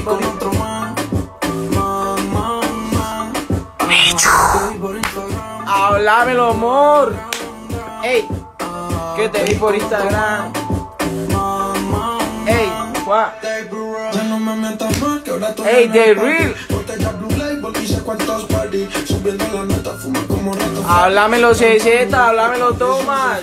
con otro man. Háblamelo, amor. Ey, que te vi por Instagram. Ey, Juan. Ey, The Real. Háblamelo, CZ, háblamelo, Tomás.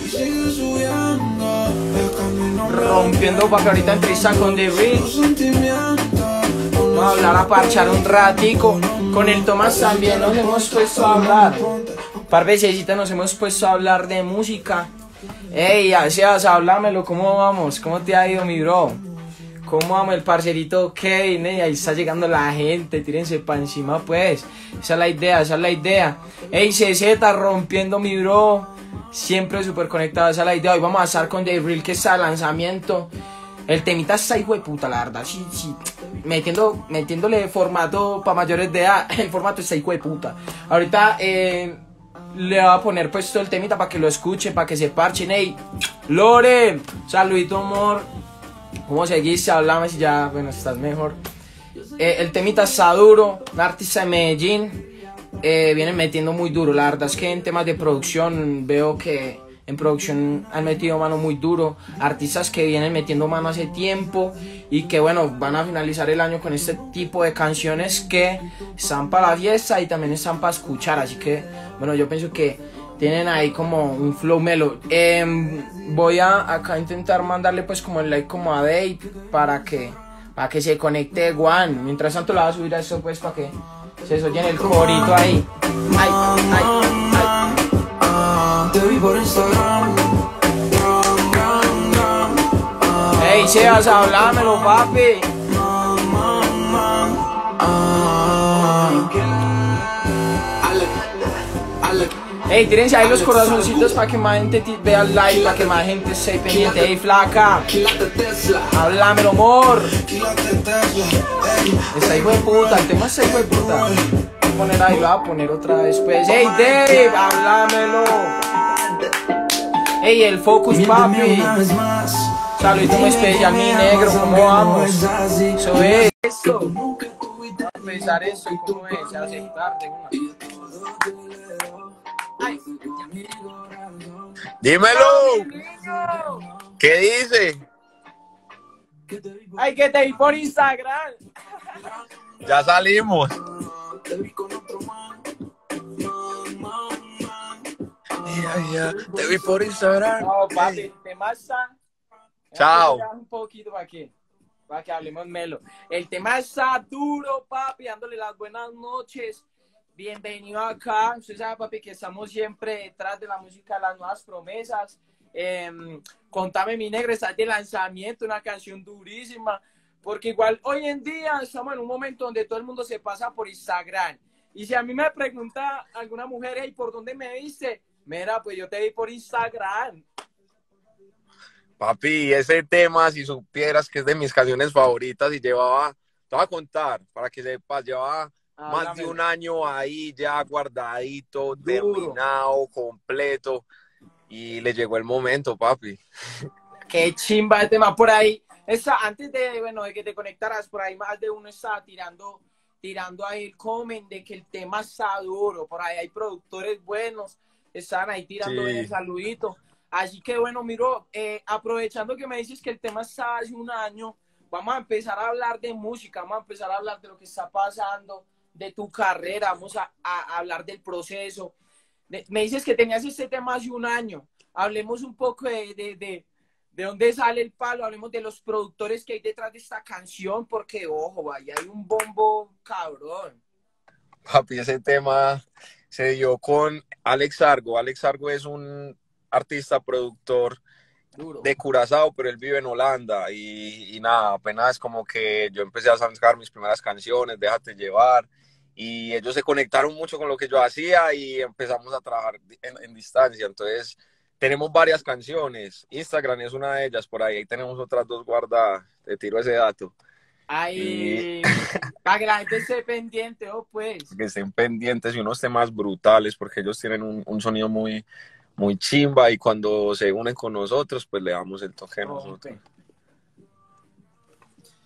Rompiendo pa' que ahorita entrevista con The Real. Vamos a hablar, a parchar un ratico. Con el Tomás también nos hemos puesto a hablar. Par vecesitas nos hemos puesto a hablar de música. Ey, Aseas, háblamelo, ¿cómo vamos? ¿Cómo te ha ido, mi bro? ¿Cómo vamos, el parcerito Kevin? Ahí está llegando la gente, tírense pa' encima, pues. Esa es la idea, esa es la idea. Ey, CZ, rompiendo, mi bro. Siempre súper conectado, esa es la idea. Hoy vamos a estar con The Real, que está de lanzamiento. El temita está hijo de puta, la verdad. Sí, sí. Metiéndole formato para mayores de edad. El formato está hijo de puta. Ahorita le voy a poner pues todo el temita para que lo escuchen, para que se parchen. Ey, Lore, saludito, amor. ¿Cómo seguiste? Háblame si ya, bueno, estás mejor. El temita está duro. Un artista de Medellín. Vienen metiendo muy duro. La verdad es que en temas de producción veo que en producción han metido mano muy duro. Artistas que vienen metiendo mano hace tiempo y que bueno, van a finalizar el año con este tipo de canciones que están para la fiesta y también están para escuchar. Así que bueno, yo pienso que tienen ahí como un flow melo. Voy a acá intentar mandarle pues como el like como a Dave para que se conecte Juan. Mientras tanto le voy a subir a eso pues para que se oye en el corito ahí. Ay, ay, ay. Te vi por Instagram. Ey, Sebas, hablámelo, papi. Ey, tírense ahí los corazoncitos para que más gente vea el live, para que más gente esté pendiente. Ey, flaca, háblamelo, amor. Está hijo de puta, el tema está hijo de puta. Voy a poner ahí, lo voy a poner otra vez pues. Ey, Dave, háblamelo. Ey, el focus, papi. Saludito muy especial, mi negro, ¿cómo vamos? Eso es esto. Vamos a pensar eso y cómo es, aceptar de una. Ay. Dímelo. ¿Qué dice? Ay, que te vi por Instagram. Ya salimos. Ya, te vi por Instagram. No, papi, te masa. Chao. Un poquito para que hablemos melo. El tema está duro, papi, dándole las buenas noches. Bienvenido acá. Usted sabe, papi, que estamos siempre detrás de la música de las nuevas promesas. Contame, mi negro, está de lanzamiento, una canción durísima. Porque igual hoy en día estamos en un momento donde todo el mundo se pasa por Instagram. Y si a mí me pregunta alguna mujer, hey, ¿por dónde me viste? Mira, pues yo te vi por Instagram. Papi, ese tema, si supieras que es de mis canciones favoritas y llevaba, te voy a contar, para que sepas, llevaba más de un año ahí ya guardadito, terminado, completo, y le llegó el momento, papi. Qué chimba el tema por ahí. Antes de, bueno, de que te conectaras, por ahí más de uno estaba tirando ahí el comment de que el tema está duro. Por ahí hay productores buenos, están ahí tirando el saludito. Así que bueno, miro, aprovechando que me dices que el tema está hace un año, vamos a empezar a hablar de música, vamos a empezar a hablar de lo que está pasando, de tu carrera, vamos a hablar del proceso. Me dices que tenías este tema hace un año, hablemos un poco de dónde sale el palo, hablemos de los productores que hay detrás de esta canción, porque ojo, ahí hay un bombo cabrón. Papi, ese tema se dio con Alex Argo. Alex Argo es un artista, productor de Curazao, pero él vive en Holanda y nada, apenas como que yo empecé a sacar mis primeras canciones, Déjate Llevar, y ellos se conectaron mucho con lo que yo hacía y empezamos a trabajar en distancia. Entonces tenemos varias canciones, Instagram es una de ellas, por ahí tenemos otras dos guardadas, te tiro ese dato. Ay, para que la gente esté pendiente, pues. Que estén pendientes y unos temas brutales, porque ellos tienen un sonido muy chimba, y cuando se unen con nosotros, pues le damos el toque a nosotros.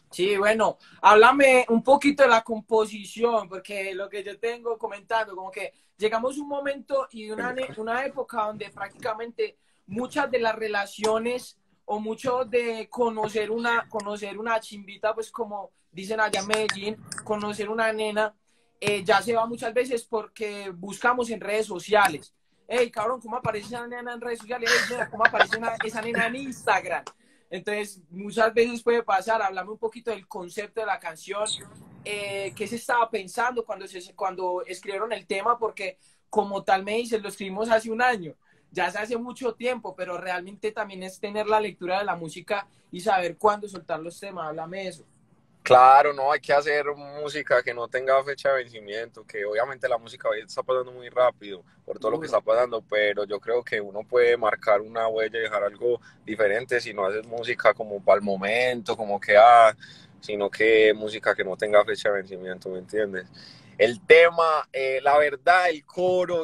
Sí, bueno, háblame un poquito de la composición, porque lo que yo tengo comentando, como que llegamos a un momento y una época donde prácticamente muchas de las relaciones o mucho de conocer una chimbita, pues como dicen allá en Medellín, conocer una nena, ya se va muchas veces porque buscamos en redes sociales. Hey, cabrón, ¿cómo aparece esa nena en redes sociales? Hey, mira, ¿cómo aparece esa nena en Instagram? Entonces, muchas veces puede pasar, hablame un poquito del concepto de la canción, qué se estaba pensando cuando escribieron el tema, porque como tal me dices, lo escribimos hace un año, ya se hace mucho tiempo, pero realmente también es tener la lectura de la música y saber cuándo soltar los temas, háblame de eso. Claro, no, hay que hacer música que no tenga fecha de vencimiento, que obviamente la música hoy está pasando muy rápido por todo lo que está Duro. pasando, pero yo creo que uno puede marcar una huella y dejar algo diferente si no haces música como para el momento, como que, sino que música que no tenga fecha de vencimiento, ¿me entiendes? El tema, la verdad, el coro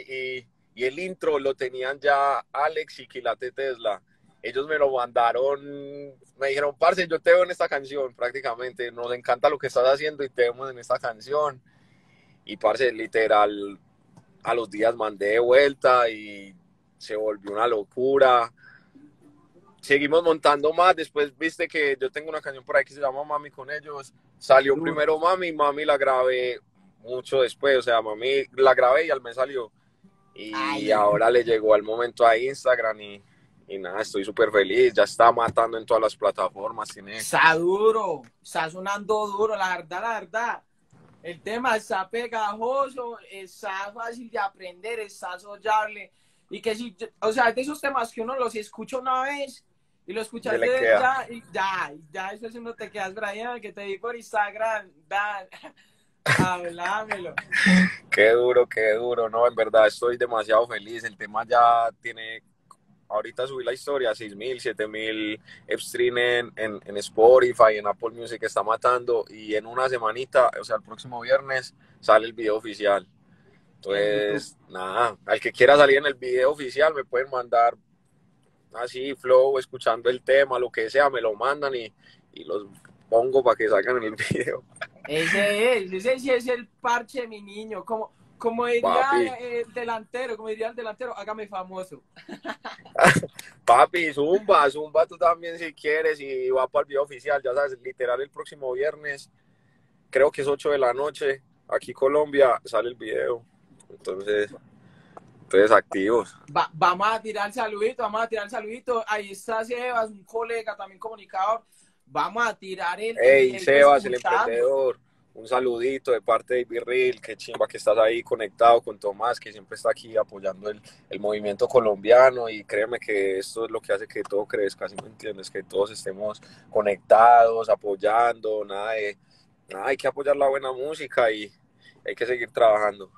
y el intro lo tenían ya Alex y Quilate Tesla. Ellos me lo mandaron, me dijeron, parce, yo te veo en esta canción prácticamente, nos encanta lo que estás haciendo y te vemos en esta canción. Y parce, literal, a los días mandé de vuelta y se volvió una locura. Seguimos montando más, después viste que yo tengo una canción por ahí que se llama Mami con ellos. Salió Duro. primero Mami la grabé mucho después, o sea, Mami la grabé y al mes salió. Y Ay, ahora le llegó al momento a Instagram y nada, estoy súper feliz, ya está matando en todas las plataformas, tiene... está duro, está sonando duro, la verdad, la verdad. El tema está pegajoso, está fácil de aprender, está sollable. Y que si, o sea, es de esos temas que uno los escucha una vez y lo Se le escuchaste queda. ya, y ya, eso es no te quedas, Brian, que te di por Instagram, Dan, hablámelo. Qué duro, no, en verdad estoy demasiado feliz, el tema ya tiene, ahorita subí la historia, 6.000, 7.000 stream en Spotify, en Apple Music está matando y en una semanita, o sea, el próximo viernes sale el video oficial. En YouTube. Entonces, nada, al que quiera salir en el video oficial me pueden mandar así, flow, escuchando el tema, lo que sea, me lo mandan y los pongo para que salgan en el video. Ese sí es el parche, mi niño. Como Papi, diría el delantero, como diría el delantero, hágame famoso. papi, zumba tú también si quieres y va para el video oficial, ya sabes, literal el próximo viernes, creo que es 8 de la noche, aquí Colombia, sale el video. Entonces activos. Vamos a tirar saludito, vamos a tirar saludito. Ahí está Sebas, un colega también comunicador. Vamos a tirar el Hey, videito Sebas, el escuchando. emprendedor, un saludito de parte de Virril, qué chimba que estás ahí conectado con Tomás, que siempre está aquí apoyando el movimiento colombiano y créeme que esto es lo que hace que todo crezca, ¿sí me entiendes? Que todos estemos conectados, apoyando, nada, hay que apoyar la buena música y hay que seguir trabajando.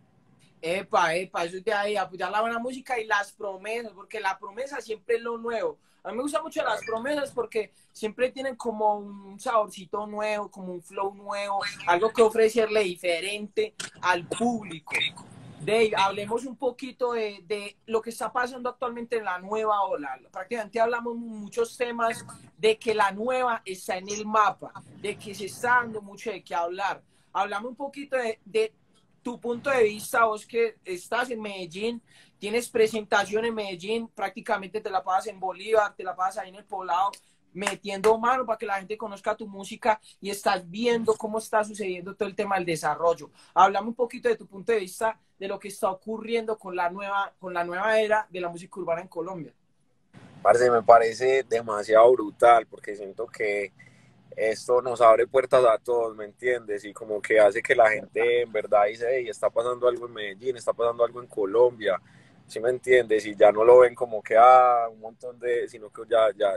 Eso es de ahí, apoyar la buena música y las promesas, porque la promesa siempre es lo nuevo. A mí me gustan mucho las promesas porque siempre tienen como un saborcito nuevo, como un flow nuevo, algo que ofrecerle diferente al público. Dave, hablemos un poquito de lo que está pasando actualmente en la nueva ola. Prácticamente hablamos muchos temas de que la nueva está en el mapa, de que se está dando mucho de qué hablar. Hablamos un poquito de tu punto de vista, vos que estás en Medellín, tienes presentación en Medellín, prácticamente te la pasas en Bolívar, te la pasas ahí en el Poblado, metiendo mano para que la gente conozca tu música y estás viendo cómo está sucediendo todo el tema del desarrollo. Hablame un poquito de tu punto de vista de lo que está ocurriendo con la nueva era de la música urbana en Colombia. Parce, me parece demasiado brutal porque siento que esto nos abre puertas a todos, ¿me entiendes? Y como que hace que la gente en verdad dice, hey, está pasando algo en Medellín, está pasando algo en Colombia, ¿sí me entiendes? Y ya no lo ven como que, un montón de, sino que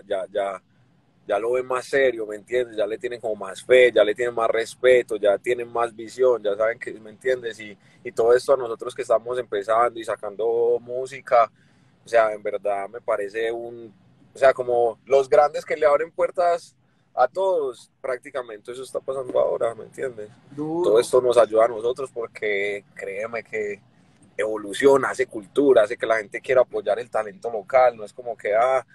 ya lo ven más serio, ¿me entiendes? Ya le tienen como más fe, ya le tienen más respeto, ya tienen más visión, ya saben que, ¿me entiendes? Y todo esto a nosotros que estamos empezando y sacando música, o sea, en verdad me parece o sea, como los grandes que le abren puertas a todos, prácticamente eso está pasando ahora, ¿me entiendes? Todo Duro. esto nos ayuda a nosotros porque créeme que evoluciona, hace cultura, hace que la gente quiera apoyar el talento local, no es como que,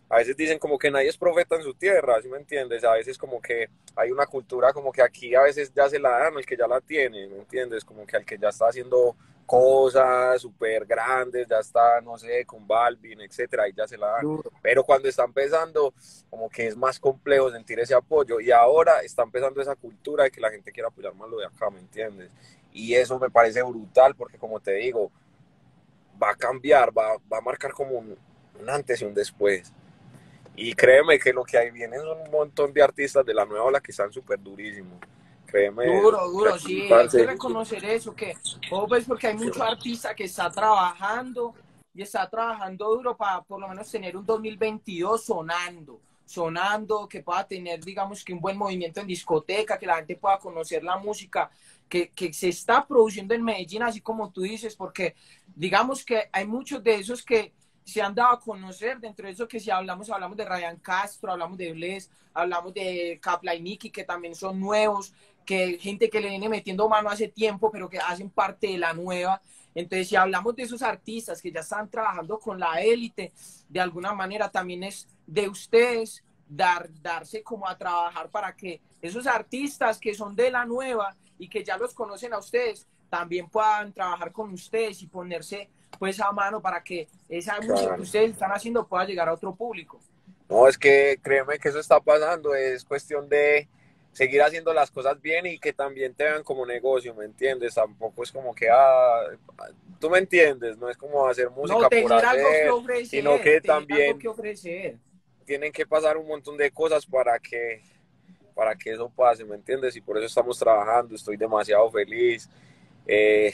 a veces dicen como que nadie es profeta en su tierra, ¿sí me entiendes? A veces como que hay una cultura como que aquí a veces ya se la dan al que ya la tiene, ¿me entiendes? Como que al que ya está haciendo cosas súper grandes, ya está, no sé, con Balvin, etcétera, y ya se la dan. Duro. Pero cuando está empezando, como que es más complejo sentir ese apoyo. Y ahora está empezando esa cultura de que la gente quiere apoyar más lo de acá, ¿me entiendes? Y eso me parece brutal porque, como te digo, va a cambiar, va a marcar como un antes y un después. Y créeme que lo que hay viene son un montón de artistas de la nueva ola que están súper durísimos. Créeme, Duro, duro, sí, hay que parce. reconocer eso, que, ojo, pues porque hay mucho artista que está trabajando y está trabajando duro para por lo menos tener un 2022 sonando, que pueda tener, digamos, que un buen movimiento en discoteca, que la gente pueda conocer la música que se está produciendo en Medellín, así como tú dices, porque digamos que hay muchos de esos que se han dado a conocer, dentro de eso que si hablamos de Ryan Castro, hablamos de Bless, hablamos de Kapla y Nicky, que también son nuevos, que gente que le viene metiendo mano hace tiempo, pero que hacen parte de la nueva. Entonces, si hablamos de esos artistas que ya están trabajando con la élite, de alguna manera también es de ustedes darse como a trabajar para que esos artistas que son de la nueva y que ya los conocen a ustedes, también puedan trabajar con ustedes y ponerse pues a mano para que esa música que Claro. ustedes están haciendo pueda llegar a otro público. No, es que créeme que eso está pasando, es cuestión de seguir haciendo las cosas bien y que también te vean como negocio, ¿me entiendes? Tampoco es como que, tú me entiendes, no es como hacer No, música por hacer, sino que tener algo que también ofrecer. tienen que pasar un montón de cosas para que eso pase, ¿me entiendes? Y por eso estamos trabajando, estoy demasiado feliz. Eh,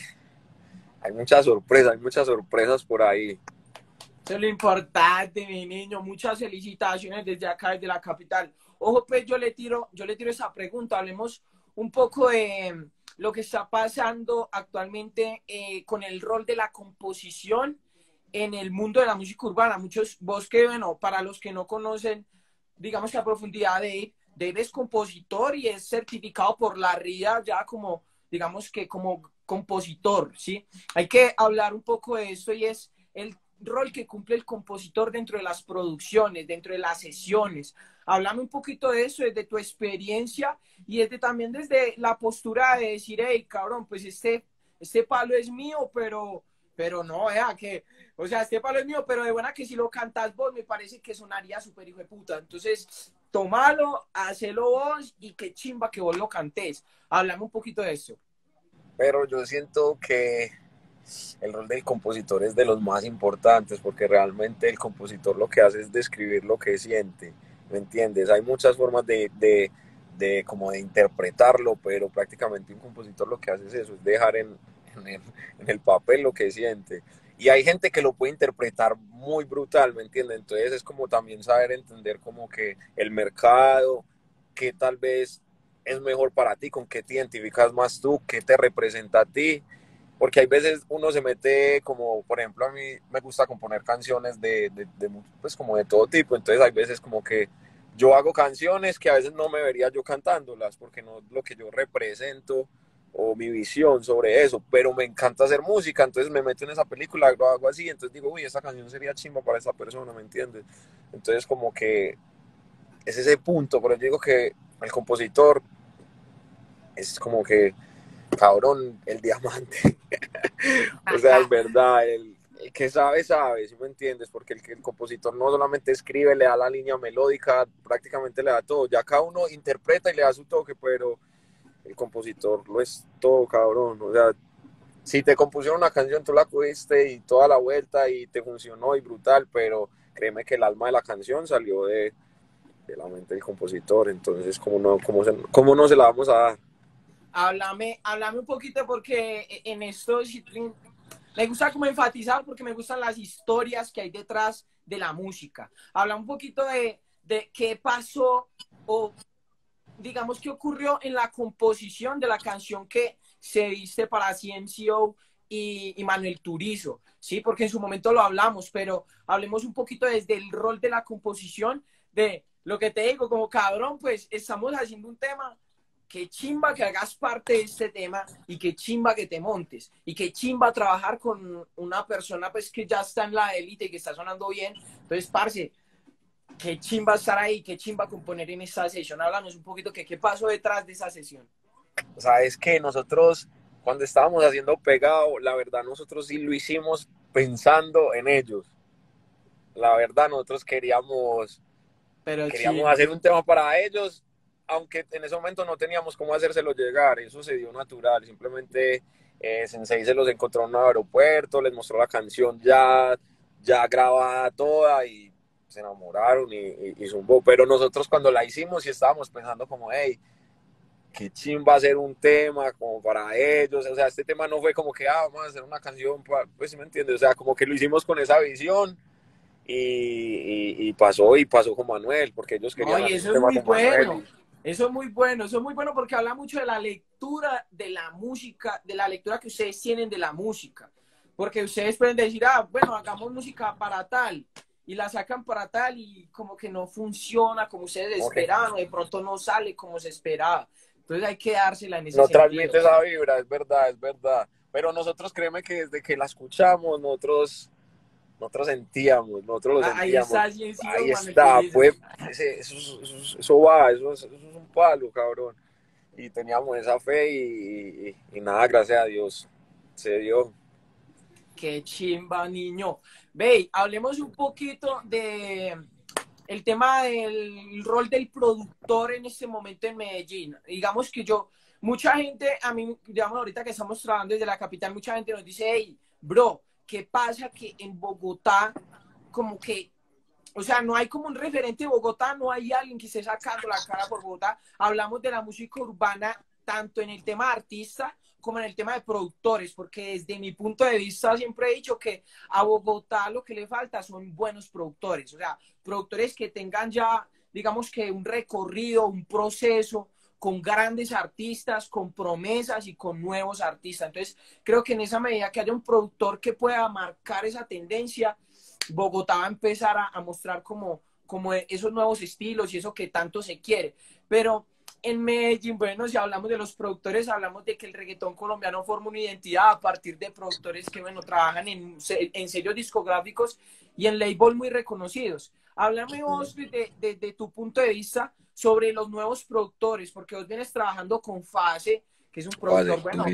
hay muchas sorpresas por ahí. Eso es lo importante, mi niño. Muchas felicitaciones desde acá, desde la capital. Ojo, pues yo le tiro esa pregunta. Hablemos un poco de lo que está pasando actualmente con el rol de la composición en el mundo de la música urbana. Muchos, vos que, bueno, para los que no conocen, digamos que a profundidad Dave es compositor y es certificado por la RIA ya como, digamos que como compositor, ¿sí? Hay que hablar un poco de esto y es el rol que cumple el compositor dentro de las producciones, dentro de las sesiones. Háblame un poquito de eso, desde tu experiencia y también desde la postura de decir, hey, cabrón, pues este palo es mío, pero no, que, o sea, este palo es mío, pero de buena que si lo cantas vos, me parece que sonaría súper hijo de puta. Entonces, tomalo, hacelo vos y qué chimba que vos lo cantés. Háblame un poquito de eso. Pero yo siento que el rol del compositor es de los más importantes porque realmente el compositor lo que hace es describir lo que siente, ¿me entiendes? Hay muchas formas de como de interpretarlo, pero prácticamente un compositor lo que hace es eso, es dejar en el papel lo que siente. Y hay gente que lo puede interpretar muy brutal, ¿me entiendes? Entonces es como también saber entender como que el mercado, que tal vez es mejor para ti, con qué te identificas más tú, qué te representa a ti, porque hay veces uno se mete como, por ejemplo, a mí me gusta componer canciones pues como de todo tipo, entonces hay veces como que yo hago canciones que a veces no me vería yo cantándolas, porque no es lo que yo represento o mi visión sobre eso, pero me encanta hacer música, entonces me meto en esa película, lo hago así, entonces digo, uy, esta canción sería chimba para esa persona, ¿me entiendes? Entonces como que es ese punto, pero yo digo que el compositor es como que, cabrón, el diamante. O sea, es verdad, el que sabe, sabe, ¿sí me entiendes? Porque el compositor no solamente escribe, le da la línea melódica, prácticamente le da todo. Ya cada uno interpreta y le da su toque, pero el compositor lo es todo, cabrón. O sea, si te compusieron una canción, tú la cogiste y toda la vuelta y te funcionó y brutal, pero créeme que el alma de la canción salió de la mente del compositor. Entonces, ¿cómo no se la vamos a dar? Háblame un poquito porque en esto me gusta como enfatizar porque me gustan las historias que hay detrás de la música. Habla un poquito de qué pasó o digamos qué ocurrió en la composición de la canción que se diste para CNCO y Manuel Turizo, ¿sí? Porque en su momento lo hablamos, pero hablemos un poquito desde el rol de la composición, de lo que te digo, como cabrón, pues estamos haciendo un tema, qué chimba que hagas parte de este tema y qué chimba que te montes y qué chimba trabajar con una persona pues que ya está en la élite y que está sonando bien. Entonces, parce, Qué chimba estar ahí, qué chimba componer en esa sesión. Háblanos un poquito qué pasó detrás de esa sesión. Sabes que nosotros, cuando estábamos haciendo Pegado, la verdad, nosotros sí lo hicimos pensando en ellos. La verdad, nosotros Pero queríamos chimba. hacer un tema para ellos, aunque en ese momento no teníamos cómo hacérselo llegar. Eso se dio natural. Simplemente Sensei se los encontró en un aeropuerto, les mostró la canción ya grabada toda y se enamoraron y zumbó. Pero nosotros cuando la hicimos sí estábamos pensando como, hey, qué chimba hacer un tema como para ellos. O sea, este tema no fue como que, vamos a hacer una canción, pues sí me entiendes. O sea, como que lo hicimos con esa visión y pasó con Manuel, porque ellos No, querían y hacer un eso es tema muy con Manuel. bueno. Eso es muy bueno. Eso es muy bueno porque habla mucho de la lectura de la música, de la lectura que ustedes tienen de la música. Porque ustedes pueden decir, bueno, hagamos música para tal. Y la sacan para tal y como que no funciona como ustedes Okay. esperaban, o de pronto no sale como se esperaba. Entonces hay que dársela en ese No sentido. transmite esa vibra, es verdad, es verdad. Pero nosotros créeme que desde que la escuchamos, nosotros sentíamos, nosotros lo Ahí sentíamos. está Ciencio, Ahí mano, que está, dices. pues, eso va, eso es un palo, cabrón. Y teníamos esa fe y nada, gracias a Dios, se dio. Qué chimba, niño. Ve, hablemos un poquito de el tema del rol del productor en este momento en Medellín. Digamos que mucha gente, a mí, digamos, ahorita que estamos trabajando desde la capital, mucha gente nos dice, hey, bro, ¿qué pasa que en Bogotá, como que, o sea, no hay como un referente de Bogotá, no hay alguien que esté sacando la cara por Bogotá? Hablamos de la música urbana tanto en el tema de artista como en el tema de productores, porque desde mi punto de vista siempre he dicho que a Bogotá lo que le falta son buenos productores, o sea, productores que tengan ya, digamos que un recorrido, un proceso con grandes artistas, con promesas y con nuevos artistas. Entonces, creo que en esa medida que haya un productor que pueda marcar esa tendencia, Bogotá va a empezar a mostrar como esos nuevos estilos y eso que tanto se quiere. Pero en Medellín, bueno, si hablamos de los productores, hablamos de que el reggaetón colombiano forma una identidad a partir de productores que, bueno, trabajan en sellos discográficos y en labels muy reconocidos. Háblame vos de tu punto de vista sobre los nuevos productores, porque vos vienes trabajando con Fase, que es un productor, bueno,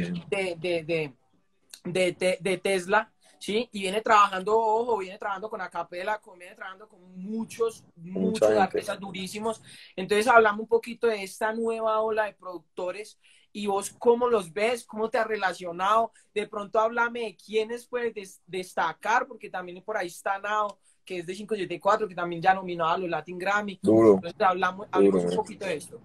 de Tesla, ¿sí? Y viene trabajando, ojo, viene trabajando con Acapela, viene trabajando con muchos Mucha gente. artistas durísimos. Entonces hablamos un poquito de esta nueva ola de productores y vos cómo los ves, cómo te has relacionado. De pronto háblame de quiénes puedes destacar, porque también por ahí está Nao, que es de 574, que también ya nominado a los Latin Grammy. Duro, Entonces hablemos un duro. poquito de esto.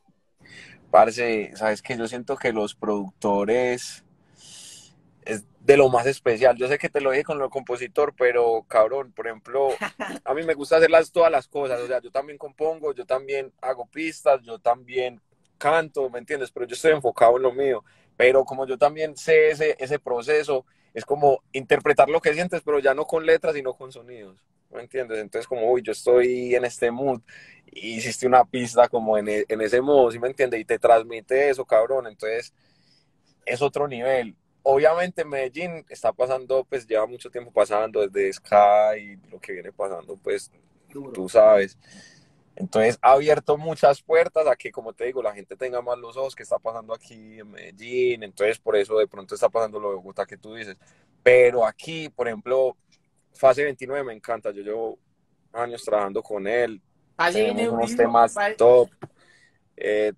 Parce, sabes que yo siento que los productores es de lo más especial. Yo sé que te lo dije con el compositor, pero cabrón, por ejemplo, a mí me gusta hacer todas las cosas. O sea, yo también compongo, yo también hago pistas, yo también canto, ¿me entiendes? Pero yo estoy enfocado en lo mío. Pero como yo también sé ese proceso, es como interpretar lo que sientes, pero ya no con letras, sino con sonidos. ¿Me entiendes? Entonces, como, uy, yo estoy en este mood y hiciste una pista como en ese modo, ¿sí me entiendes? Y te transmite eso, cabrón. Entonces, es otro nivel. Obviamente Medellín está pasando, pues lleva mucho tiempo pasando desde Sky, lo que viene pasando, pues Duro. tú sabes. Entonces ha abierto muchas puertas a que, como te digo, la gente tenga más los ojos que está pasando aquí en Medellín. Entonces por eso de pronto está pasando lo de Bogotá que tú dices. Pero aquí, por ejemplo, Fase 29 me encanta. Yo llevo años trabajando con él. Así viene Tenemos unos durísimo. temas top. Eh,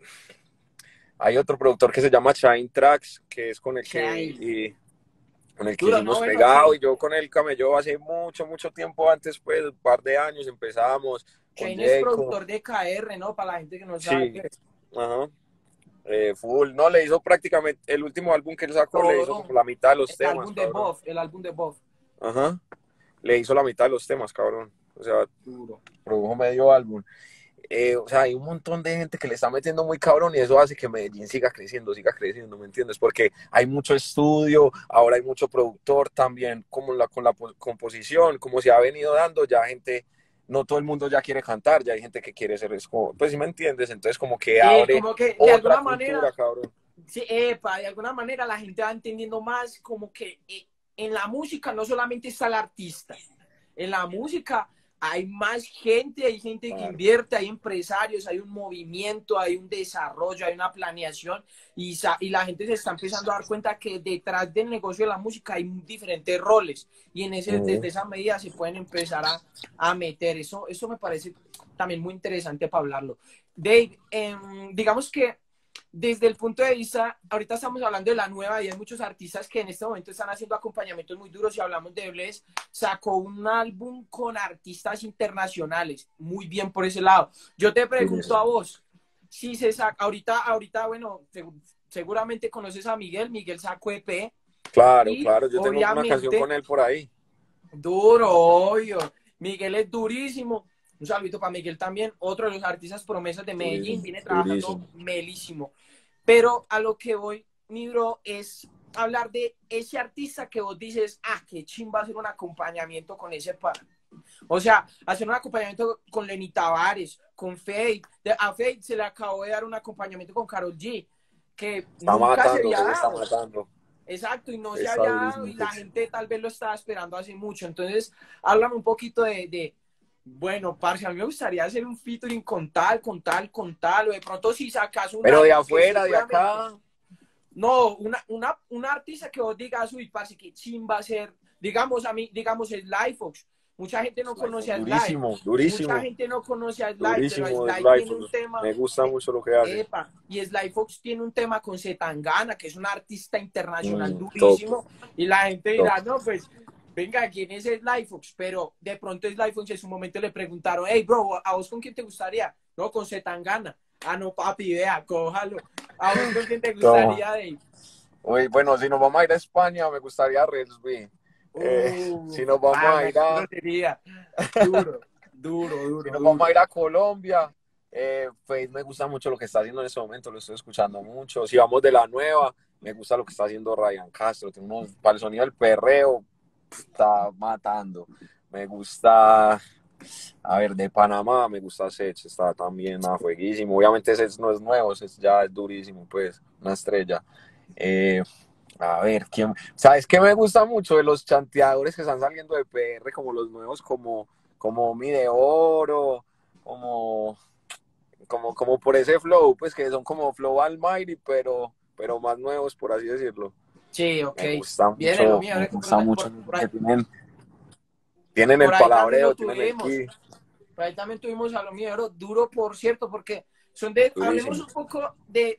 Hay otro productor que se llama Shine Tracks, que es Shine. con el que Duro, no, hicimos bueno, Pegado, Shane. y yo con él camelló hace mucho tiempo antes, pues, un par de años empezamos con Shane es Jacob. productor de KR, ¿no? Para la gente que no sabe Sí, qué es. ajá. Full, no, le hizo prácticamente el último álbum que él sacó, le hizo Todo. como la mitad de los El temas, álbum de cabrón. Buff, el álbum de Buff. Ajá, le hizo la mitad de los temas, cabrón. O sea, Duro. produjo medio álbum. O sea, hay un montón de gente que le está metiendo muy cabrón y eso hace que Medellín siga creciendo, ¿me entiendes? Porque hay mucho estudio, ahora hay mucho productor también, como con la composición, como se ha venido dando, ya gente, no todo el mundo ya quiere cantar, ya hay gente que quiere ser, pues si me entiendes, entonces como que Sí, abre como que de otra alguna cultura, manera, cabrón. sí, epa, de alguna manera la gente va entendiendo más como que en la música no solamente está el artista, en la música hay más gente, hay gente que invierte, hay empresarios, hay un movimiento, hay un desarrollo, hay una planeación y la gente se está empezando a dar cuenta que detrás del negocio de la música hay diferentes roles y desde esa medida se pueden empezar a meter. Eso me parece también muy interesante para hablarlo. Dave, digamos que desde el punto de vista, ahorita estamos hablando de la nueva y hay muchos artistas que en este momento están haciendo acompañamientos muy duros. Si hablamos de Bless, sacó un álbum con artistas internacionales, muy bien por ese lado. Yo te pregunto a vos, si se saca, ahorita, bueno, seguramente conoces a Miguel sacó EP. Claro, Y claro, yo tengo una canción obviamente, con él por ahí. duro, obvio. Miguel es durísimo. Un saludito para Miguel también, otro de los artistas promesas de Medellín, Durísimo, viene trabajando durísimo. melísimo. Pero a lo que voy, mi bro, es hablar de ese artista que vos dices, qué chimba hacer un acompañamiento con ese par. O sea, hacer un acompañamiento con Lenny Tavares, con Faye. A Faye se le acabó de dar un acompañamiento con Karol G, que Está nunca se matando, había se está dado. matando. Exacto, y no se Está había dado durísimo, y la pues. gente tal vez lo estaba esperando hace mucho. Entonces, háblame un poquito bueno, parce, a mí me gustaría hacer un featuring con tal, o de pronto si sacas un Pero de álbum que afuera, de seguramente, acá. no, una artista que vos digas, uy, parce, qué chimba ser, digamos a mí, digamos Sly Fox, mucha gente no conoce a Sly, Durísimo, mucha durísimo, gente no conoce a Sly, pero durísimo de Sly tiene un Slife. tema, Me gusta mucho lo que hace. epa, y Sly Fox tiene un tema con Zetangana, que es un artista internacional Top, durísimo, y la gente top. dirá, no, pues, venga, ¿quién es Sly Fox? Pero de pronto Sly Fox en su momento le preguntaron, hey, bro, ¿a vos con quién te gustaría? No, con Zetangana. No, papi, vea, cójalo. ¿A vos con quién te Toma. gustaría, Dave? Uy, bueno, si nos vamos a ir a España, me gustaría Resby. Si nos vamos a Pana, ir qué a, grosería. Duro, duro, si duro, nos vamos a ir duro. a Colombia, pues me gusta mucho lo que está haciendo en este momento, lo estoy escuchando mucho. Si vamos de la nueva, me gusta lo que está haciendo Ryan Castro, tiene para el sonido del perreo, está matando. Me gusta, a ver, de Panamá, me gusta Sech, está también a fueguísimo. Obviamente Sech no es nuevo, Sech ya es durísimo, pues, una estrella. Eh, a ver, ¿sabes qué me gusta mucho de los chanteadores que están saliendo de PR, como los nuevos, como Mi de Oro, como, como por ese flow, pues que son como Flow Almighty, pero más nuevos, por así decirlo. Sí, ok. Viene lo mío, Me gusta mucho porque tienen el por ahí también palabreo, lo tienen el tuvimos. ki. Por ahí también tuvimos a lo mío, duro, por cierto, porque hablemos Durísimo. un poco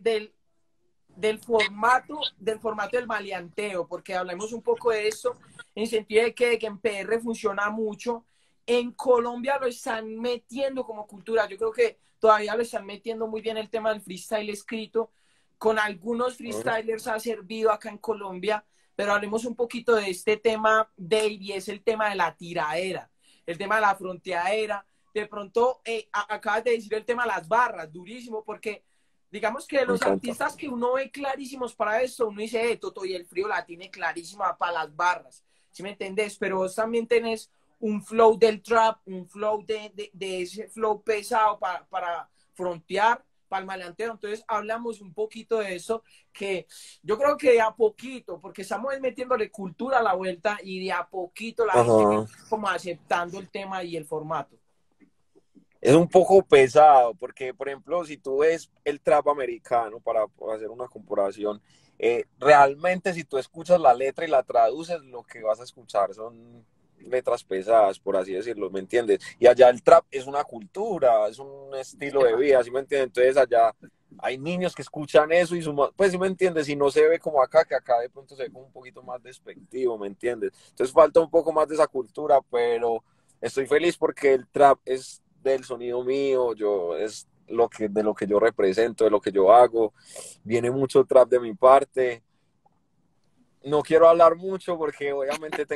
del formato del maleanteo, porque hablemos un poco de eso, en sentido de que en PR funciona mucho. En Colombia lo están metiendo como cultura. Yo creo que todavía lo están metiendo muy bien el tema del freestyle escrito. Con algunos freestylers ha servido acá en Colombia, pero hablemos un poquito de este tema, Dave, y es el tema de la tiradera, el tema de la fronteadera. De pronto, acabas de decir el tema de las barras, durísimo, porque digamos que Me los encanta. artistas que uno ve clarísimos para esto, uno dice, Toto y el Frío la tiene clarísima para las barras, ¿sí me entendés? Pero vos también tenés un flow del trap, un flow de ese flow pesado para frontear, para el maleanteo. Entonces hablamos un poquito de eso, que yo creo que de a poquito, porque estamos metiéndole cultura a la vuelta y de a poquito la gente Ajá. como aceptando el tema y el formato. Es un poco pesado, porque, por ejemplo, si tú ves el trap americano, para hacer una comparación, realmente si tú escuchas la letra y la traduces, lo que vas a escuchar son letras pesadas, por así decirlo, ¿me entiendes? Y allá el trap es una cultura, es un estilo de Epa. vida, ¿sí me entiendes? Entonces allá hay niños que escuchan eso y pues sí me entiendes, y no se ve como acá, que acá de pronto se ve como un poquito más despectivo, ¿me entiendes? Entonces falta un poco más de esa cultura, pero estoy feliz porque el trap es del sonido mío, es de lo que yo represento, de lo que yo hago. Viene mucho trap de mi parte. No quiero hablar mucho porque obviamente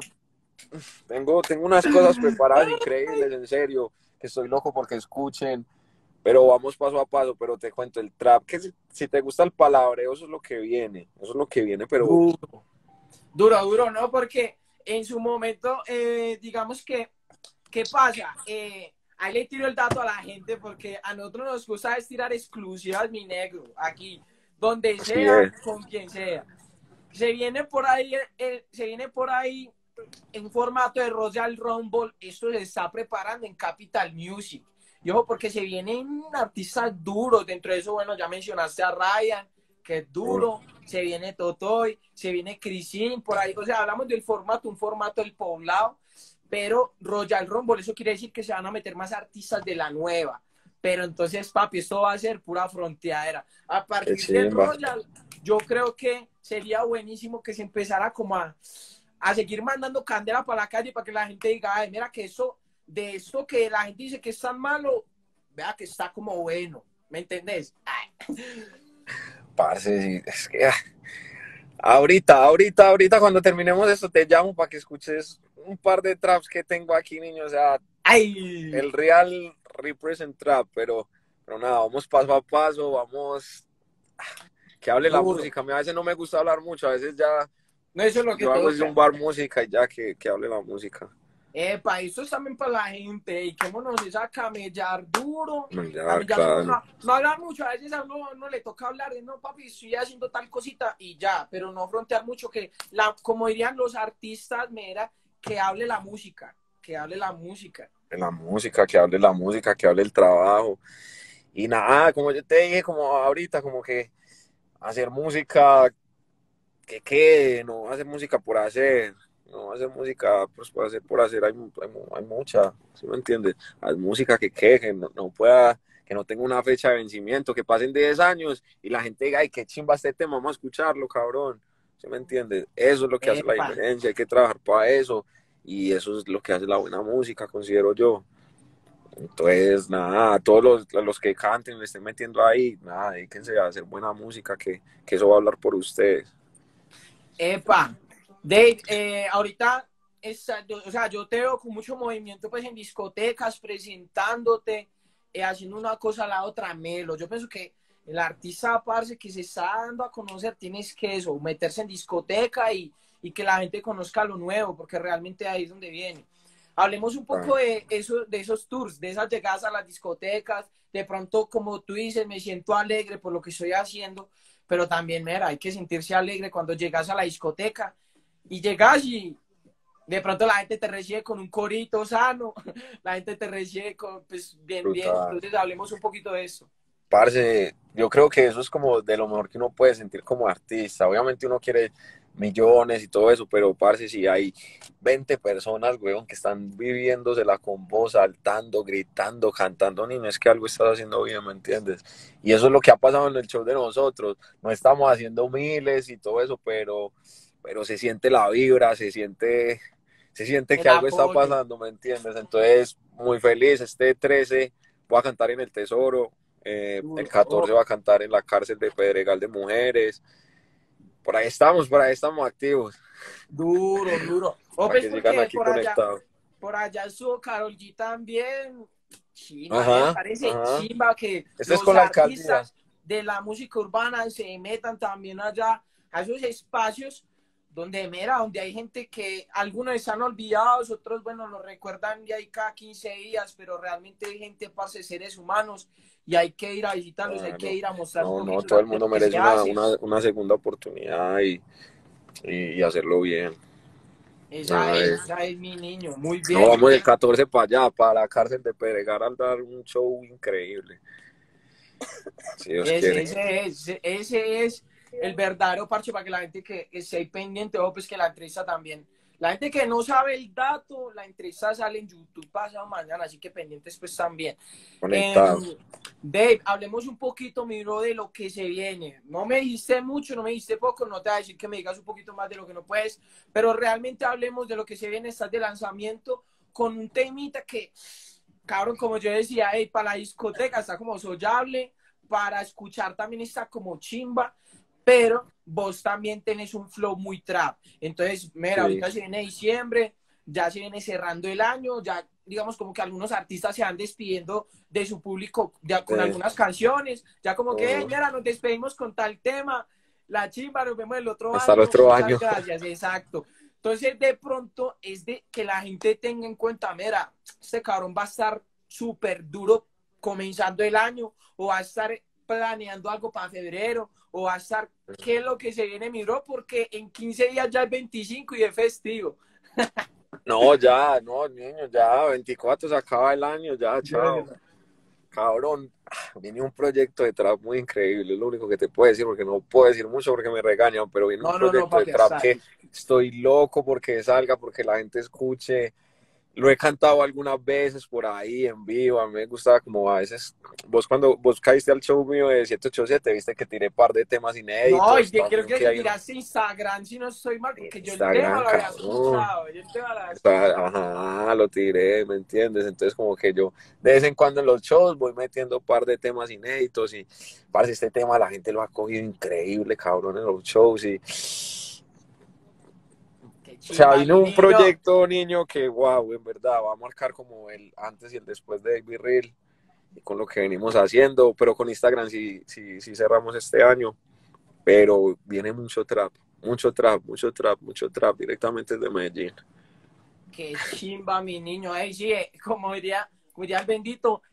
tengo unas cosas preparadas increíbles, en serio, que estoy loco porque escuchen, pero vamos paso a paso, pero te cuento el trap, que si te gusta el palabreo, eso es lo que viene, pero Duro, duro, duro, ¿no? Porque en su momento, digamos que, ¿qué pasa? Ahí le tiro el dato a la gente porque a nosotros nos gusta estirar exclusivas, mi negro, aquí, donde así sea, es. con quien sea. Se viene por ahí en formato de Royal Rumble, esto se está preparando en Capital Music. Y ojo, porque se vienen artistas duros. Dentro de eso, bueno, ya mencionaste a Ryan, que es duro. Se viene Totoy, se viene Crisin, por ahí. O sea, hablamos del formato, un formato del poblado. Pero Royal Rumble, eso quiere decir que se van a meter más artistas de la nueva. Pero entonces, papi, esto va a ser pura fronteadera. A partir del Royal, yo creo que sería buenísimo que se empezara como a seguir mandando candela para la calle para que la gente diga, ay, mira que eso, de esto que la gente dice que es tan malo, vea que está como bueno, ¿me entendés? Ay. Parce, sí, es que ahorita cuando terminemos esto te llamo para que escuches un par de traps que tengo aquí, niño, o sea, Ay. el real represent trap, pero nada, vamos paso a paso, vamos, que hable la música. A mí a veces no me gusta hablar mucho, a veces ya no, eso es lo que yo hago es un bar música y ya que hable la música. Epa, eso es también para la gente, y que uno se saca a camellar duro, Ya, claro. no hablar mucho, a veces a uno le toca hablar de, no papi, estoy haciendo tal cosita y ya, pero no frontear mucho, como dirían los artistas, mira, que hable la música, que hable la música. La música, que hable la música, que hable el trabajo. Y nada, como yo te dije, como ahorita, como que hacer música que quede, no hacer música por hacer, no hacer música pues por hacer, hay mucha, ¿sí me entiendes? Hay música que quede, que no pueda, que no tenga una fecha de vencimiento, que pasen 10 años y la gente diga, ay, qué chimba este tema, vamos a escucharlo, cabrón, ¿sí me entiendes? Eso es lo que hace la diferencia, hay que trabajar para eso y eso es lo que hace la buena música, considero yo. Entonces, nada, todos los que canten, le estén metiendo ahí, nada, dedíquense a hacer buena música, que eso va a hablar por ustedes. Epa, Dave, ahorita, o sea, yo te veo con mucho movimiento pues en discotecas, presentándote, haciendo una cosa a la otra, Melo. Yo pienso que el artista, parce, que se está dando a conocer, tienes que eso, meterse en discoteca y que la gente conozca lo nuevo, porque realmente ahí es donde viene. Hablemos un poco de eso, de esos tours, de esas llegadas a las discotecas. De pronto, como tú dices, me siento alegre por lo que estoy haciendo, pero también, mira, hay que sentirse alegre cuando llegas a la discoteca y llegas y de pronto la gente te recibe con un corito sano, la gente te recibe con, pues, bien, Brutal. bien. Entonces, hablemos un poquito de eso. Parce, yo creo que eso es como de lo mejor que uno puede sentir como artista. Obviamente uno quiere millones y todo eso, pero parce, si hay 20 personas, weón, que están viviéndosela con vos, saltando, gritando, cantando, ni no es que algo estás haciendo bien, ¿me entiendes? Y eso es lo que ha pasado en el show de nosotros. No estamos haciendo miles y todo eso, pero se siente la vibra, se siente que algo está pasando, ¿me entiendes? Entonces, muy feliz. Este 13 voy a cantar en El Tesoro. El 14 va a cantar en la cárcel de Pedregal de Mujeres. Por ahí estamos activos. Duro. Para que sigan aquí conectados. Por allá estuvo Karol G también. Chimba, me parece chimba que los artistas de la música urbana se metan también allá a esos espacios donde hay gente que algunos están olvidados, otros, bueno, lo recuerdan ya cada 15 días, pero realmente hay gente, parce, seres humanos, y hay que ir a visitarlos, hay que ir a mostrar un poquito. No, todo el mundo merece una segunda oportunidad y hacerlo bien. Esa es mi niño, muy bien. No, vamos el 14 para allá, para la cárcel de Pedregal, a dar un show increíble. Si Dios quiere. Ese es el verdadero parche para que la gente que esté ahí pendiente, o pues que la entrevista también. La gente que no sabe el dato, la entrevista sale en YouTube pasado mañana, así que pendientes pues también. Dave, hablemos un poquito, mi bro, de lo que se viene. No me dijiste mucho, no me dijiste poco, no te voy a decir que me digas un poquito más de lo que no puedes, pero realmente hablemos de lo que se viene. Estás de lanzamiento con un temita que, cabrón, como yo decía, hey, para la discoteca está como sollable, para escuchar también está como chimba, pero vos también tenés un flow muy trap. Entonces, mira, ahorita se viene diciembre, ya se viene cerrando el año, ya digamos como que algunos artistas se van despidiendo de su público ya con algunas canciones, ya como que, mira, nos despedimos con tal tema, la chimba, nos vemos el otro año. Hasta el otro año. Gracias, exacto. Entonces, de pronto, es de que la gente tenga en cuenta, mira, este cabrón va a estar súper duro comenzando el año, o va a estar planeando algo para febrero, o va a estar, ¿qué es lo que se viene, mi bro? Porque en 15 días ya es 25 y es festivo. No, ya, no, niño, ya, 24 se acaba el año, ya, chao. Cabrón, viene un proyecto de trap muy increíble, es lo único que te puedo decir, porque no puedo decir mucho porque me regañan, pero viene un No, no, no, proyecto de papi, trap hasta que ahí. estoy loco porque salga, porque la gente escuche. Lo he cantado algunas veces por ahí en vivo, a mí me gustaba como a veces, vos cuando vos caíste al show mío de 787 viste que tiré par de temas No, y inéditos, que creo también que que lo hay un tiraste a Instagram, si no estoy mal, porque yo el tema Instagram, lo había cabrón. escuchado, yo el tema lo había escuchado. Ajá, lo tiré, ¿me entiendes? Entonces como que yo de vez en cuando en los shows voy metiendo un par de temas inéditos y parece este tema la gente lo ha cogido increíble, cabrón, en los shows y Qué o sea, chimba, vino mi un niño. proyecto, niño, que wow, en verdad va a marcar como el antes y el después de David Reel y con lo que venimos haciendo, pero con Instagram sí cerramos este año, pero viene mucho trap, mucho trap, mucho trap, mucho trap directamente desde Medellín. Qué chimba, mi niño. Ey, sí, como diría el bendito,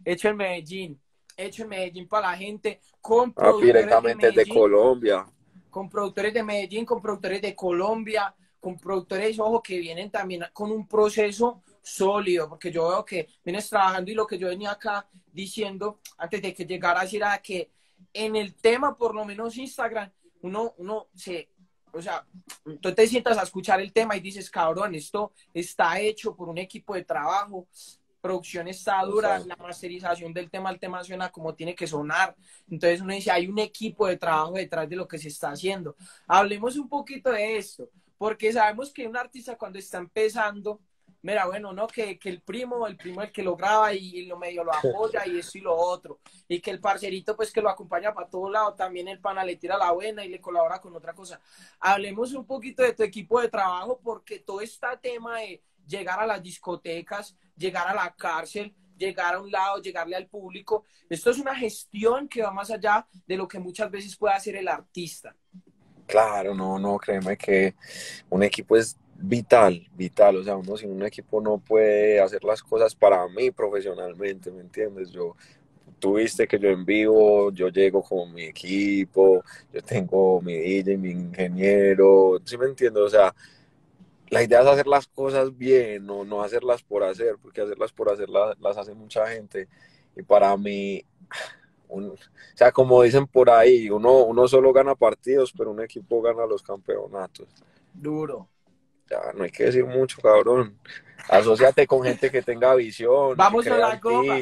hecho en Medellín para la gente, con productores de Directamente desde Medellín, Colombia. con productores de Medellín, con productores de Colombia, con productores, ojo, que vienen también con un proceso sólido, porque yo veo que vienes trabajando y lo que yo venía acá diciendo antes de que llegaras era que en el tema, por lo menos Instagram, uno se, o sea, tú te sientas a escuchar el tema y dices, cabrón, esto está hecho por un equipo de trabajo, producción está O dura, sea, la masterización del tema, el tema suena como tiene que sonar. Entonces uno dice, hay un equipo de trabajo detrás de lo que se está haciendo. Hablemos un poquito de esto, porque sabemos que un artista cuando está empezando, mira, bueno, ¿no? Que el primo el que lo graba y lo medio lo apoya y esto y lo otro, y que el parcerito pues que lo acompaña para todo lado, también el pana le tira la buena y le colabora con otra cosa. Hablemos un poquito de tu equipo de trabajo, porque todo este tema de llegar a las discotecas, llegar a la cárcel, llegar a un lado, llegarle al público. Esto es una gestión que va más allá de lo que muchas veces puede hacer el artista. claro, no, créeme que un equipo es vital, vital, o sea, uno sin un equipo no puede hacer las cosas para mí profesionalmente, ¿me entiendes? Tú viste que yo en vivo, yo llego con mi equipo, yo tengo mi DJ, mi ingeniero, ¿sí me entiendes? O sea, la idea es hacer las cosas bien, no hacerlas por hacer, porque hacerlas por hacer las hace mucha gente. Y para mí, o sea, como dicen por ahí, uno solo gana partidos, pero un equipo gana los campeonatos. Duro. Ya, no hay que decir mucho, cabrón. Asociate con gente que tenga visión, que Vamos a crea la en copa. ti.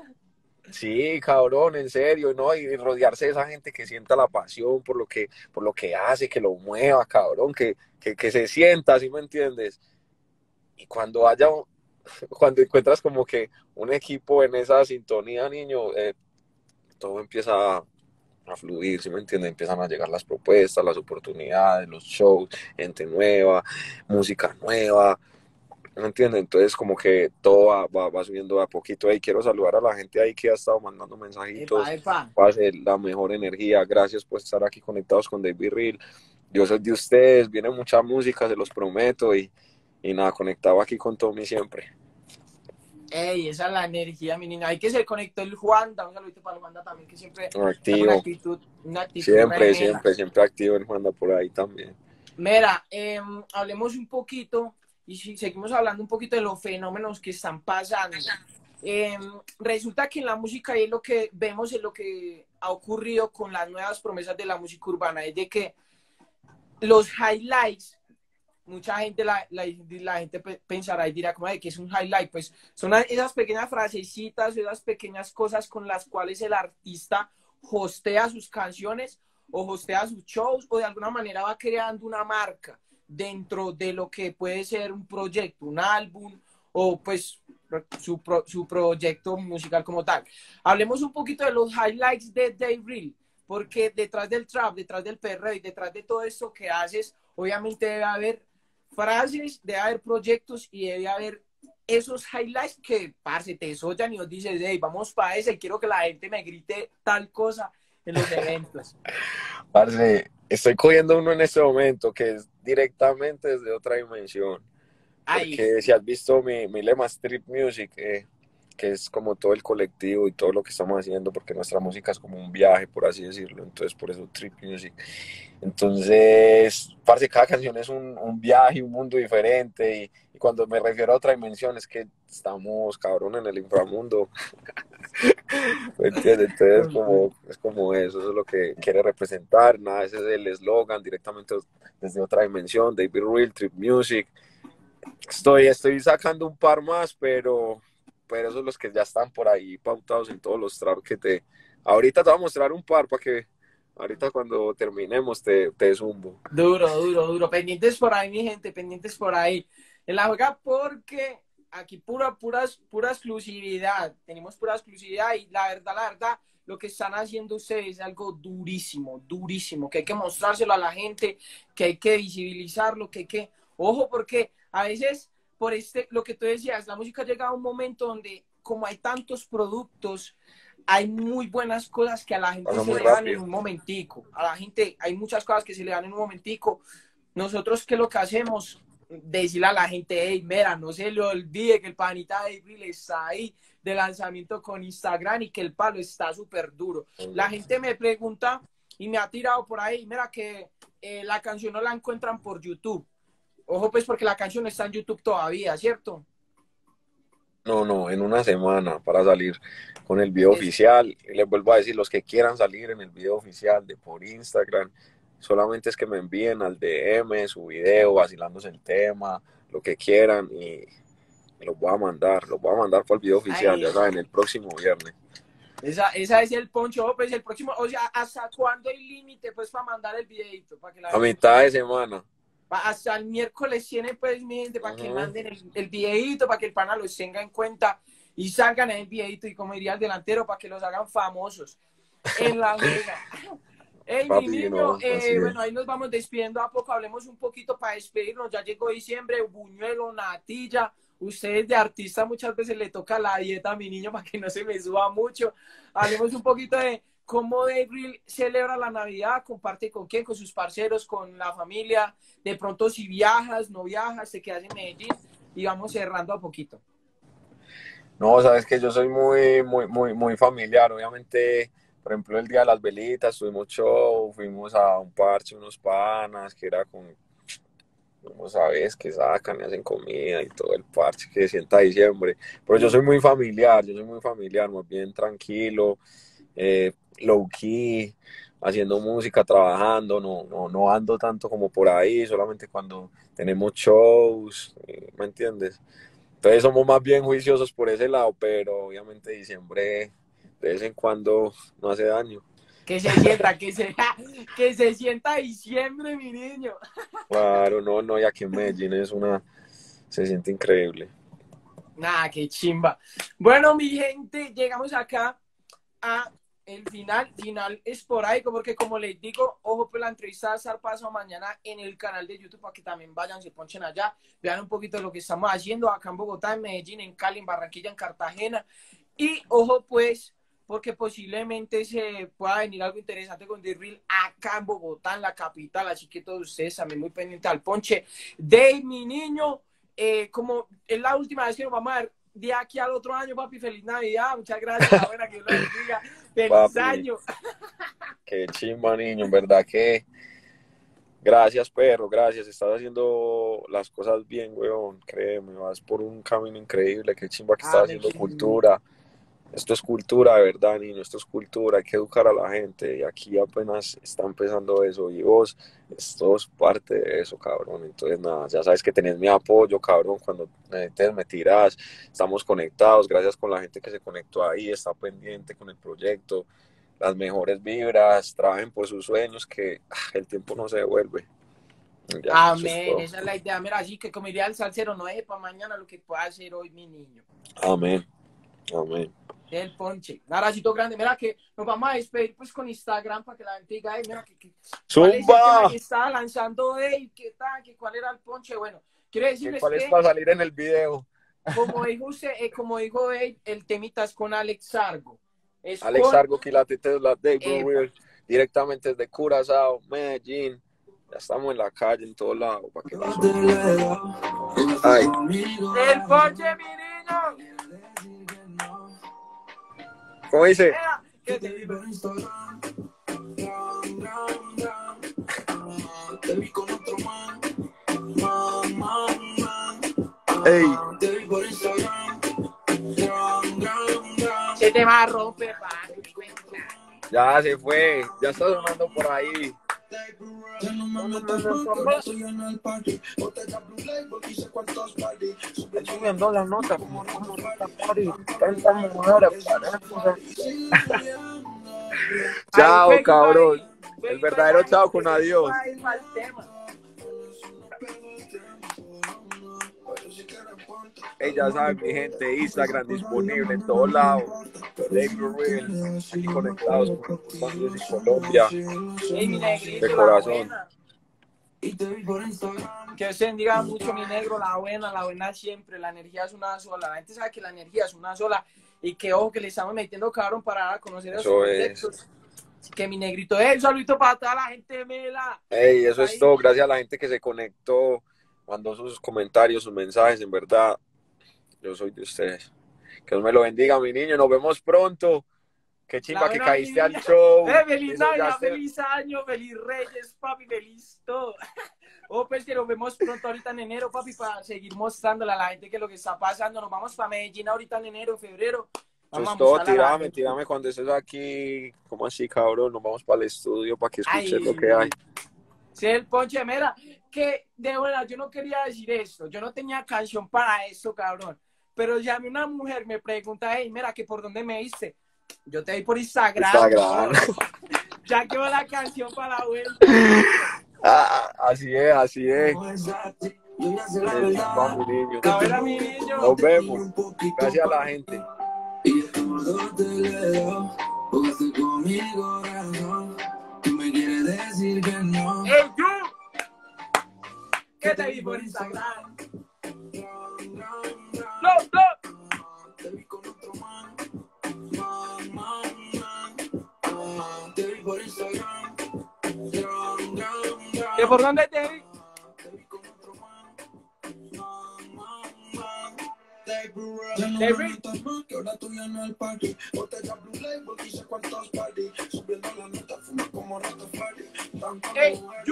Sí, cabrón, en serio, ¿no? Y rodearse de esa gente que sienta la pasión por lo que hace, que lo mueva, cabrón, que se sienta, ¿sí me entiendes? Y cuando encuentras como que un equipo en esa sintonía, niño, todo empieza a fluir, ¿sí me entiendes? Empiezan a llegar las propuestas, las oportunidades, los shows, gente nueva, música nueva, ¿me entiendes? Entonces como que todo va subiendo de a poquito. Hey, quiero saludar a la gente ahí que ha estado mandando Epa, mensajitos, epa. pase la mejor energía, gracias por estar aquí conectados con David Reel. Yo soy de ustedes, viene mucha música, se los prometo, y nada, conectado aquí con Tommy siempre. Ey, esa es la energía, mi niña. Hay que se conectó el Juanda, un saludito para el Juanda también, que siempre está con Activo, una actitud siempre, remela. siempre, siempre activo en Juanda por ahí también. Mira, hablemos un poquito, y si seguimos hablando un poquito de los fenómenos que están pasando. Resulta que en la música y es lo que vemos, es lo que ha ocurrido con las nuevas promesas de la música urbana, es de que los highlights, mucha gente, la gente pensará y dirá como de que es un highlight, pues son esas pequeñas frasecitas, esas pequeñas cosas con las cuales el artista hostea sus canciones o hostea sus shows o de alguna manera va creando una marca dentro de lo que puede ser un proyecto, un álbum o pues su proyecto musical como tal. Hablemos un poquito de los highlights de Dave Reel, porque detrás del trap, detrás del perreo y detrás de todo esto que haces, obviamente debe haber frases, debe haber proyectos y debe haber esos highlights que, parce, te desollan y nos dices, hey, vamos para ese, quiero que la gente me grite tal cosa en los eventos. Parce, estoy cogiendo uno en este momento que es directamente desde otra dimensión. Ay, Porque si has visto mi lema Street Music, que es como todo el colectivo y todo lo que estamos haciendo, porque nuestra música es como un viaje, por así decirlo, entonces por eso Trip Music. Entonces, parce, cada canción es un viaje, un mundo diferente, y cuando me refiero a otra dimensión es que estamos, cabrón, en el inframundo, ¿me entiendes? Entonces es como eso es lo que quiere representar, nada, ese es el eslogan, directamente desde otra dimensión, David Real, Trip Music. Estoy sacando un par más, pero esos son los que ya están por ahí pautados en todos los tracks ahorita te voy a mostrar un par para que ahorita cuando terminemos te zumbo. Duro. Pendientes por ahí, mi gente, pendientes por ahí. En la juega porque aquí pura exclusividad. Tenemos pura exclusividad y la verdad, lo que están haciendo ustedes es algo durísimo, que hay que mostrárselo a la gente, que hay que visibilizarlo, que hay que... Ojo, porque a veces, lo que tú decías, la música llega a un momento donde, como hay tantos productos, hay muy buenas cosas que a la gente se le dan en un momentico. A la gente hay muchas cosas que se le dan en un momentico. Nosotros, ¿qué es lo que hacemos? Decirle a la gente, hey, mira, no se le olvide que el panita de April está ahí de lanzamiento con Instagram y que el palo está súper duro. La gente me pregunta y me ha tirado por ahí, mira que la canción no la encuentran por YouTube. Ojo, pues, porque la canción está en YouTube todavía, ¿cierto? No, en una semana para salir con el video oficial. Y les vuelvo a decir, los que quieran salir en el video oficial de por Instagram, solamente es que me envíen al DM su video, vacilándose el tema, lo que quieran, y los voy a mandar para el video oficial, ya saben, el próximo viernes. Esa es el poncho, pues el próximo, o sea, ¿hasta cuándo hay límite, pues, para mandar el videito? Para que a mitad de semana. Hasta el miércoles tienen, pues, mi gente, para que manden el videito, para que el pana los tenga en cuenta y salgan en el videito, y como diría el delantero, para que los hagan famosos en la liga. Hey, papi, mi niño, bueno, ahí nos vamos despidiendo a poco, hablemos un poquito para despedirnos, ya llegó diciembre, buñuelo, natilla, ustedes de artista muchas veces le toca la dieta a mi niño para que no se me suba mucho, hablemos un poquito de cómo April celebra la Navidad, comparte con quién, con sus parceros, con la familia, de pronto si viajas, no viajas, te quedas en Medellín, y vamos cerrando a poquito. No, sabes que yo soy muy familiar, obviamente. Por ejemplo, el día de las velitas tuvimos show, fuimos a un parche, unos panas, que era con, como sabes, que sacan y hacen comida y todo el parche que sienta diciembre. Pero yo soy muy familiar, más bien tranquilo, low key, haciendo música, trabajando, no ando tanto como por ahí, solamente cuando tenemos shows, ¿me entiendes? Entonces somos más bien juiciosos por ese lado, pero obviamente diciembre de vez en cuando no hace daño. Que se sienta, que se sienta diciembre, mi niño. Claro, no, y aquí en Medellín se siente increíble. Nada, qué chimba. Bueno, mi gente, llegamos acá a el final esporádico, porque como les digo, ojo, pues la entrevista va a estar paso mañana en el canal de YouTube para que también vayan, se ponchen allá, vean un poquito de lo que estamos haciendo acá en Bogotá, en Medellín, en Cali, en Barranquilla, en Cartagena. Y ojo, pues, porque posiblemente se pueda venir algo interesante con The Real acá en Bogotá, en la capital, así que todos ustedes también muy pendientes al ponche de mi niño. Como es la última vez que nos vamos a ver de aquí al otro año, papi, feliz Navidad, muchas gracias, la buena, que Dios lo bendiga, feliz papi, año. Qué chimba, niño, en verdad que gracias, perro, gracias, estás haciendo las cosas bien, weón, créeme, vas por un camino increíble, qué chimba que estás haciendo cultura. Esto es cultura de verdad, niño, esto es cultura, hay que educar a la gente, y aquí apenas está empezando eso, y vos sos parte de eso, cabrón. Entonces nada, ya sabes que tenés mi apoyo, cabrón, cuando necesites me tirás, estamos conectados, gracias con la gente que se conectó ahí, está pendiente con el proyecto, las mejores vibras, trabajen por sus sueños, que el tiempo no se devuelve. Ya, amén, esa es la idea, mira, así que como diría el salsero, no es para mañana lo que pueda hacer hoy mi niño. Amén. El ponche, naracito grande, mira que nos vamos a despedir pues con Instagram para que la gente diga, mira que ¿cuál es el tema que estaba lanzando él? ¿Qué tal? ¿Cuál era el ponche? Bueno, quiero decirles ¿cuál es para salir en el video? Como dijo usted, como dijo el temita es con Alex Sargo. Alex Sargo, Quilatete, la David, directamente desde Curazao, Medellín. Ya estamos en la calle, en todos lados, para que nos... ¡Ay! ¡El ponche, mi niño! ¿Cómo dice? ¿Qué te digo? Ey, Se te va a romper, ya se fue, ya está sonando por ahí. Estoy subiendo la nota, como tanta mujer. Chao, cabrón. El verdadero chao con adiós. Ya saben, mi gente, Instagram disponible en todos lados. Dave Real, aquí conectados con Music Colombia. De corazón. Que se bendiga mucho, mi negro, la buena siempre. La energía es una sola. La gente sabe que la energía es una sola. Y que ojo que le estamos metiendo cabrón para conocer a sus proyectos. Que mi negrito, un saludito para toda la gente de Mela. Eso es todo. Gracias a la gente que se conectó, mandó sus comentarios, sus mensajes. En verdad, yo soy de ustedes. Que Dios me lo bendiga, mi niño. Nos vemos pronto. Qué chimba que caíste al show. Feliz Navidad, feliz año, feliz Reyes, papi, feliz todo. Pues que nos vemos pronto ahorita en enero, papi, para seguir mostrándole a la gente que lo que está pasando. Nos vamos para Medellín ahorita en enero, febrero. Eso es todo, tírame cuando estés aquí. ¿Cómo así, cabrón? Nos vamos para el estudio para que escuches lo que hay. Sí, el ponche, mira, que de verdad yo no quería decir esto. Yo no tenía canción para eso, cabrón. Pero llamé una mujer, me pregunta, mira, que por dónde me diste. Yo te vi por Instagram. Ya quedó la canción para la vuelta. Así es. Vamos, niño. Mi niño. Nos vemos. Gracias a la gente. ¿Qué te vi por Instagram? Te vi con otro man. Te vi por Instagram. ¿Y por dónde te vi? Te vi con otro man. David. Que ahora tú ya no el party. Botella Blue Label, dice cuántos party. Subiendo la nota, fuma como Rastafari. You.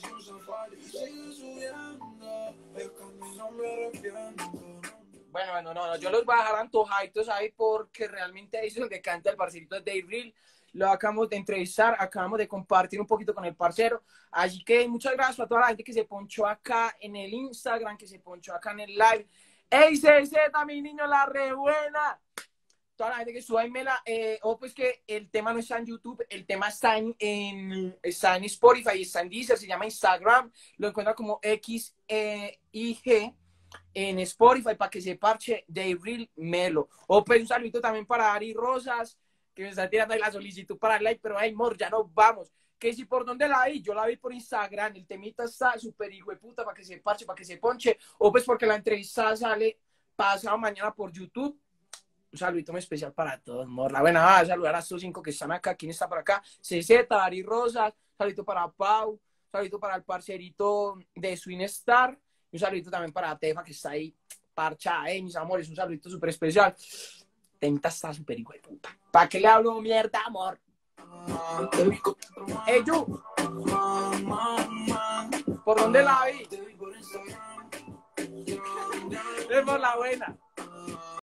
Bueno, no, yo los voy a dejar antojaditos ahí porque realmente ahí es el que canta el parcerito de Dave Real. Lo acabamos de entrevistar, acabamos de compartir un poquito con el parcero. Así que muchas gracias a toda la gente que se ponchó acá en el Instagram, que se ponchó acá en el live. ¡Ey, CZ, mi niño, la re buena! Toda la gente que suba y Mela, pues que el tema no está en YouTube, el tema está en Spotify, está en Deezer, se llama Instagram, lo encuentra como XIG en Spotify para que se parche Dave Real Melo. Pues un saludito también para Ari Rosas, que me está tirando ahí la solicitud para el like, pero ay, mor, ya nos vamos. Que si por dónde la vi, yo la vi por Instagram, el temita está súper hijo de puta para que se parche, para que se ponche, pues porque la entrevista sale pasado mañana por YouTube. Un saludito muy especial para todos, mor. La buena, a saludar a estos 5 que están acá. ¿Quién está por acá? CZ, Ari Rosas, saludito para Pau, saludito para el parcerito de Swing Star, un saludito también para Tefa que está ahí parchada, mis amores, un saludito súper especial. Temita está súper hijo de puta. ¿Para qué le hablo mierda, amor? You. ¿Por dónde la vi? Es por la buena.